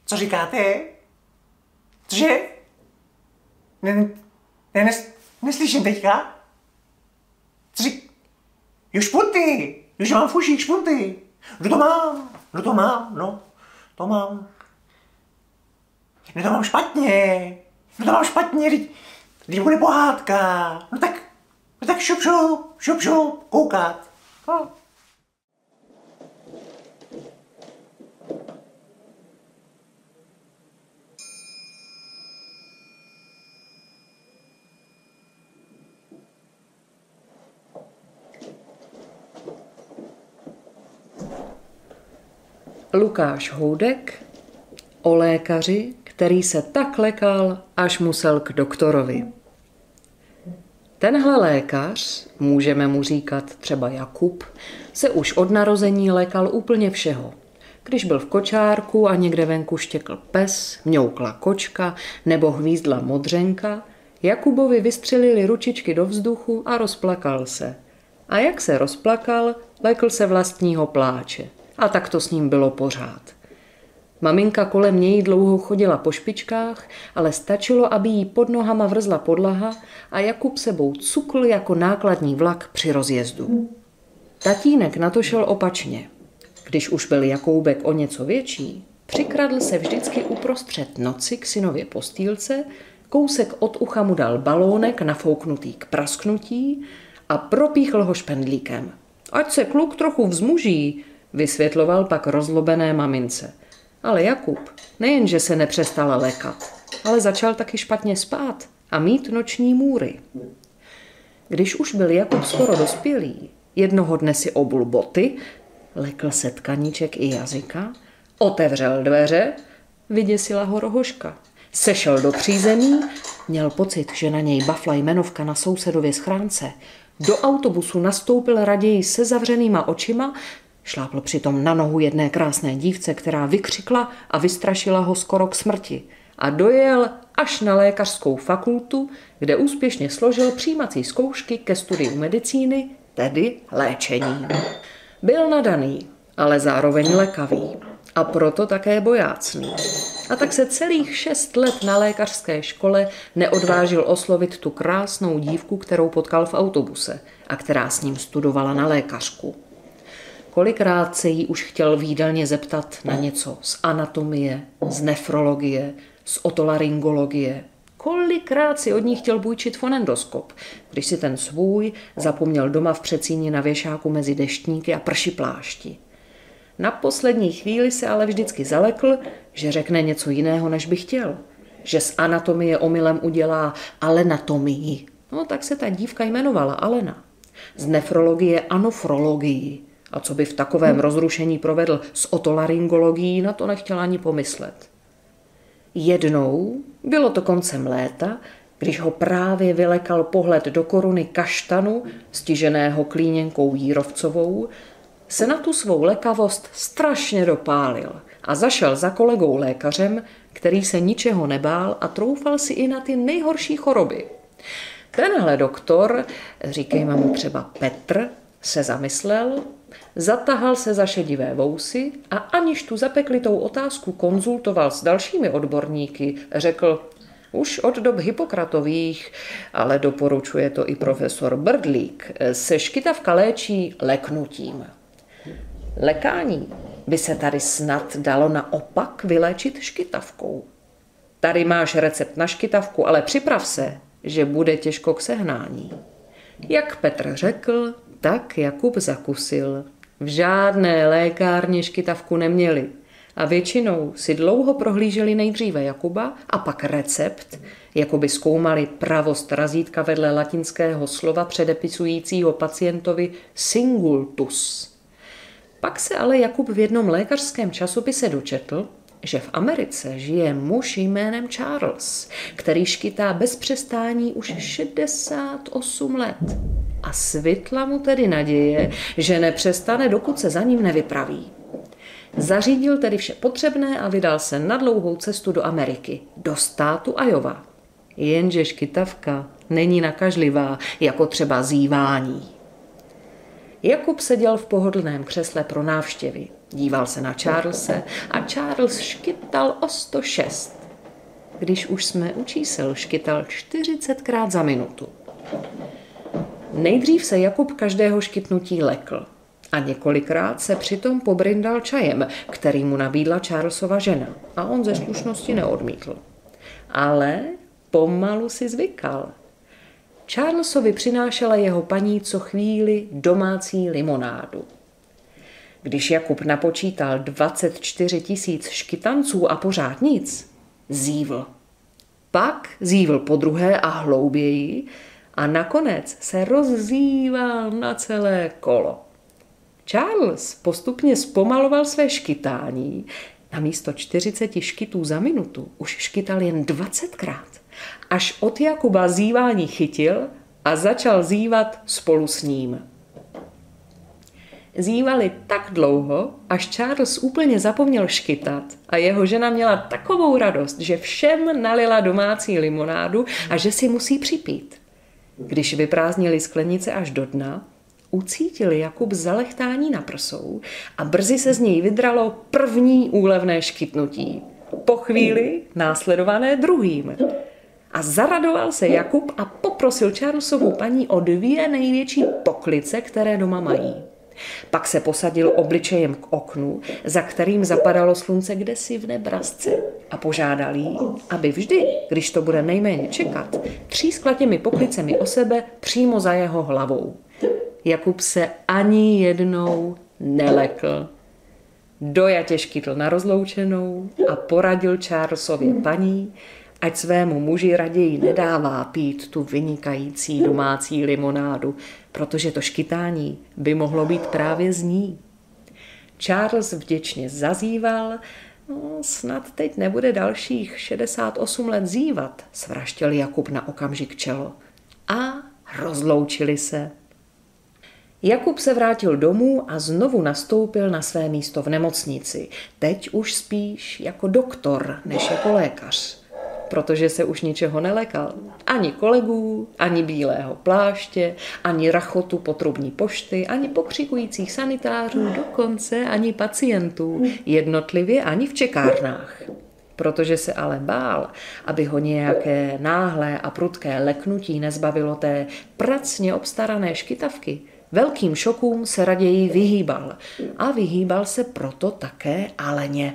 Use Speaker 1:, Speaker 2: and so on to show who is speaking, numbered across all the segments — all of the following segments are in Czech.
Speaker 1: Co říkáte? Cože? Neslyším teďka? Co řík... Jo, špunty! Jo, že mám v uších špunty! No to mám, no, to mám. No to mám špatně, teď bude pohádka. No tak šup, koukat. No.
Speaker 2: Lukáš Houdek o lékaři, který se tak lekal, až musel k doktorovi. Tenhle lékař, můžeme mu říkat třeba Jakub, se už od narození lékal úplně všeho. Když byl v kočárku a někde venku štěkl pes, mňoukla kočka nebo hvízdla modřenka, Jakubovi vystřelili ručičky do vzduchu a rozplakal se. A jak se rozplakal, lekl se vlastního pláče. A tak to s ním bylo pořád. Maminka kolem něj dlouho chodila po špičkách, ale stačilo, aby jí pod nohama vrzla podlaha a Jakub sebou cukl jako nákladní vlak při rozjezdu. Tatínek na to šel opačně. Když už byl Jakoubek o něco větší, přikradl se vždycky uprostřed noci k synově postýlce, kousek od ucha mu dal balónek nafouknutý k prasknutí a propíchl ho špendlíkem. Ať se kluk trochu vzmuží, vysvětloval pak rozlobené mamince. Ale Jakub nejenže se nepřestal lekat, ale začal taky špatně spát a mít noční můry. Když už byl Jakub skoro dospělý, jednoho dne si obul boty, lekl se tkaníček i jazyka, otevřel dveře, vyděsila ho rohoška. Sešel do přízemí, měl pocit, že na něj bafla jmenovka na sousedově schránce. Do autobusu nastoupil raději se zavřenýma očima, šlápl přitom na nohu jedné krásné dívce, která vykřikla a vystrašila ho skoro k smrti. A dojel až na lékařskou fakultu, kde úspěšně složil přijímací zkoušky ke studiu medicíny, tedy léčení. Byl nadaný, ale zároveň lekavý a proto také bojácný. A tak se celých 6 let na lékařské škole neodvážil oslovit tu krásnou dívku, kterou potkal v autobuse a která s ním studovala na lékařku. Kolikrát se jí už chtěl v jídelně zeptat na něco z anatomie, z nefrologie, z otolaryngologie. Kolikrát si od ní chtěl bůjčit fonendoskop, když si ten svůj zapomněl doma v předsíni na věšáku mezi deštníky a pršiplášti. Na poslední chvíli se ale vždycky zalekl, že řekne něco jiného, než by chtěl. Že z anatomie omylem udělá alenatomii. No tak se ta dívka jmenovala Alena. Z nefrologie anofrologii. A co by v takovém rozrušení provedl s otolaryngologií, na to nechtěl ani pomyslet. Jednou, bylo to koncem léta, když ho právě vylekal pohled do koruny kaštanu, stiženého klíněnkou Jírovcovou, se na tu svou lekavost strašně dopálil a zašel za kolegou lékařem, který se ničeho nebál a troufal si i na ty nejhorší choroby. Tenhle doktor, říkejme mu třeba Petr, se zamyslel, zatahal se za šedivé vousy a aniž tu zapeklitou otázku konzultoval s dalšími odborníky, řekl: už od dob Hippokratových, ale doporučuje to i profesor Brdlík, se škytavka léčí leknutím. Lekání by se tady snad dalo naopak vyléčit škytavkou. Tady máš recept na škytavku, ale připrav se, že bude těžko k sehnání. Jak Petr řekl, tak Jakub zakusil. V žádné lékárně škytavku neměli a většinou si dlouho prohlíželi nejdříve Jakuba a pak recept, jako by zkoumali pravost razítka vedle latinského slova předepisujícího pacientovi singultus. Pak se ale Jakub v jednom lékařském časopise dočetl, že v Americe žije muž jménem Charles, který škytá bez přestání už 68 let. A svitla mu tedy naděje, že nepřestane, dokud se za ním nevypraví. Zařídil tedy vše potřebné a vydal se na dlouhou cestu do Ameriky, do státu Iowa. Jenže škytavka není nakažlivá, jako třeba zívání. Jakub seděl v pohodlném křesle pro návštěvy. Díval se na Charlese a Charles škytal o 106. Když už jsme u čísel, škytal 40krát za minutu. Nejdřív se Jakub každého škytnutí lekl a několikrát se přitom pobrindal čajem, který mu nabídla Charlesova žena, a on ze slušnosti neodmítl. Ale pomalu si zvykal. Charlesovi přinášela jeho paní co chvíli domácí limonádu. Když Jakub napočítal 24 000 škytanců a pořád nic, zívl. Pak zívl podruhé a hlouběji a nakonec se rozzíval na celé kolo. Charles postupně zpomaloval své škytání. Namísto 40 škytů za minutu už škytal jen 20krát. Až od Jakuba zívání chytil a začal zívat spolu s ním. Zívali tak dlouho, až Charles úplně zapomněl škytat a jeho žena měla takovou radost, že všem nalila domácí limonádu a že si musí připít. Když vyprázdnili sklenice až do dna, ucítil Jakub zalechtání na prsou a brzy se z něj vydralo první úlevné škytnutí. Po chvíli následované druhým. A zaradoval se Jakub a poprosil Charlesovu paní o 2 největší poklice, které doma mají. Pak se posadil obličejem k oknu, za kterým zapadalo slunce kdesi v nebrasce, a požádal jí, aby vždy, když to bude nejméně čekat, třískla těmi poklicemi o sebe přímo za jeho hlavou. Jakub se ani jednou nelekl. Dojatě škytl na rozloučenou a poradil Charlesově paní, ať svému muži raději nedává pít tu vynikající domácí limonádu, protože to škytání by mohlo být právě z ní. Charles vděčně zazíval, snad teď nebude dalších 68 let zívat, svraštil Jakub na okamžik čelo. A rozloučili se. Jakub se vrátil domů a znovu nastoupil na své místo v nemocnici, teď už spíš jako doktor než jako lékař. Protože se už ničeho nelekal. Ani kolegů, ani bílého pláště, ani rachotu potrubní pošty, ani pokřikujících sanitářů, dokonce ani pacientů, jednotlivě ani v čekárnách. Protože se ale bál, aby ho nějaké náhlé a prudké leknutí nezbavilo té pracně obstarané škytavky, velkým šokům se raději vyhýbal. A vyhýbal se proto také Aleně.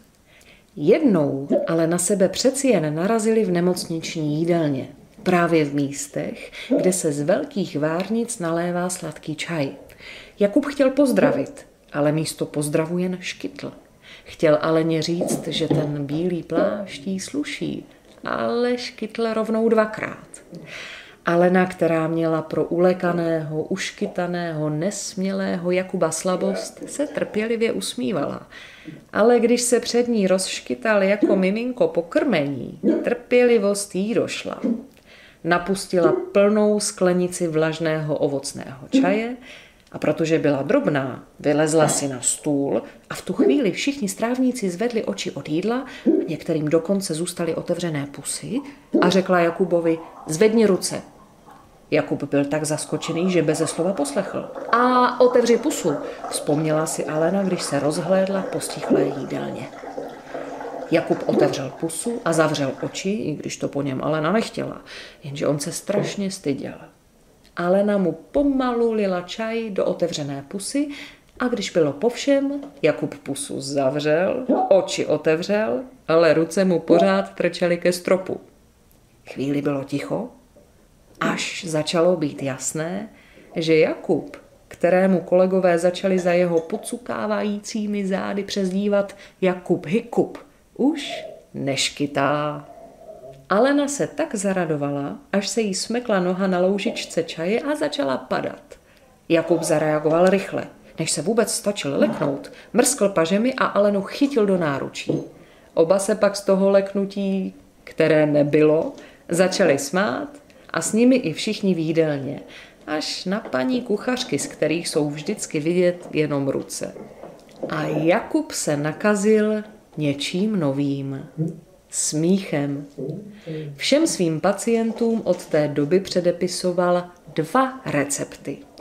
Speaker 2: Jednou ale na sebe přeci jen narazili v nemocniční jídelně, právě v místech, kde se z velkých várnic nalévá sladký čaj. Jakub chtěl pozdravit, ale místo pozdravu jen škytl. Chtěl Aleně říct, že ten bílý plášť jí sluší, ale škytl rovnou 2krát. Alena, která měla pro ulekaného, uškytaného, nesmělého Jakuba slabost, se trpělivě usmívala. Ale když se před ní rozškytal jako miminko po krmení, trpělivost jí došla. Napustila plnou sklenici vlažného ovocného čaje a protože byla drobná, vylezla si na stůl a v tu chvíli všichni strávníci zvedli oči od jídla, některým dokonce zůstaly otevřené pusy, a řekla Jakubovi: zvedni ruce. Jakub byl tak zaskočený, že beze slova poslechl. A otevři pusu, vzpomněla si Alena, když se rozhlédla po stichlé jídelně. Jakub otevřel pusu a zavřel oči, i když to po něm Alena nechtěla, jenže on se strašně styděl. Alena mu pomalu lila čaj do otevřené pusy a když bylo po všem, Jakub pusu zavřel, oči otevřel, ale ruce mu pořád trčely ke stropu. Chvíli bylo ticho, až začalo být jasné, že Jakub, kterému kolegové začali za jeho podsukávajícími zády přezdívat Jakub Hikup, už neškytá. Alena se tak zaradovala, až se jí smekla noha na loužičce čaje a začala padat. Jakub zareagoval rychle. Než se vůbec stačil leknout, mrskl pažemi a Alenu chytil do náručí. Oba se pak z toho leknutí, které nebylo, začali smát a s nimi i všichni v jídelně, až na paní kuchařky, z kterých jsou vždycky vidět jenom ruce. A Jakub se nakazil něčím novým. Smíchem. Všem svým pacientům od té doby předepisoval 2 recepty.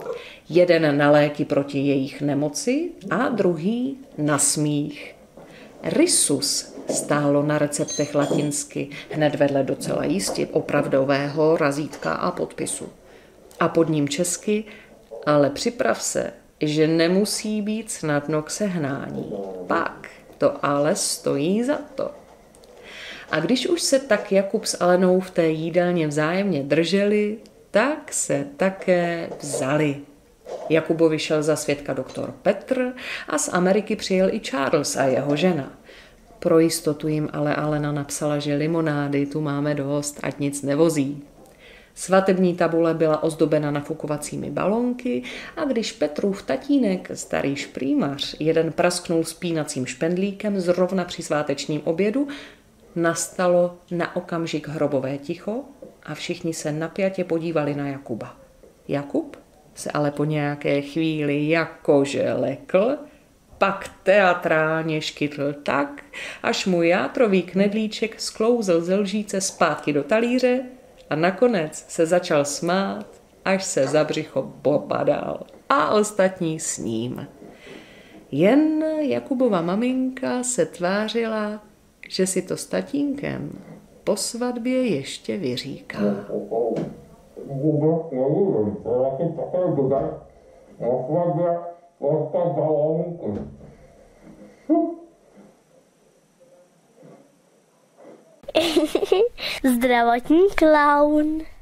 Speaker 2: Jeden na léky proti jejich nemoci a druhý na smích. Risus stálo na receptech latinsky, hned vedle docela jistě opravdového razítka a podpisu. A pod ním česky, ale připrav se, že nemusí být snadno k sehnání. Pak to ale stojí za to. A když už se tak Jakub s Alenou v té jídelně vzájemně drželi, tak se také vzali. Jakubovi šel za svědka doktor Petr a z Ameriky přijel i Charles a jeho žena. Pro jistotu jim ale Alena napsala, že limonády tu máme dost, ať nic nevozí. Svatební tabule byla ozdobena nafukovacími balónky a když Petrův tatínek, starý šprýmař, jeden prasknul spínacím špendlíkem zrovna při svátečním obědu, nastalo na okamžik hrobové ticho a všichni se napjatě podívali na Jakuba. Jakub se ale po nějaké chvíli jakože lekl, pak teatrálně škytl tak, až mu játrový knedlíček sklouzl ze lžíce zpátky do talíře a nakonec se začal smát, až se za břicho popadal a ostatní s ním. Jen Jakubova maminka se tvářila, že si to s tatínkem po svatbě ještě vyříká.
Speaker 3: Zdravotní klaun.